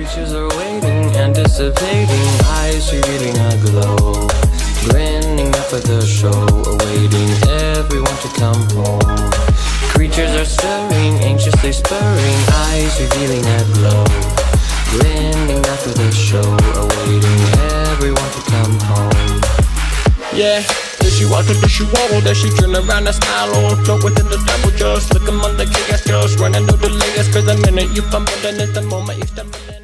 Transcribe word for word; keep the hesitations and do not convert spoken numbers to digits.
Creatures are waiting, anticipating, eyes revealing a glow, grinning after the show, awaiting everyone to come home. Creatures are stirring, anxiously spurring, eyes revealing a glow, grinning after the show, awaiting everyone to come home. Yeah, there she walk, there she wobble, there she turn around and smile, all float within the double just look among the chaos girls, running no delays, cause the minute you fumble, then it's the moment you stumble.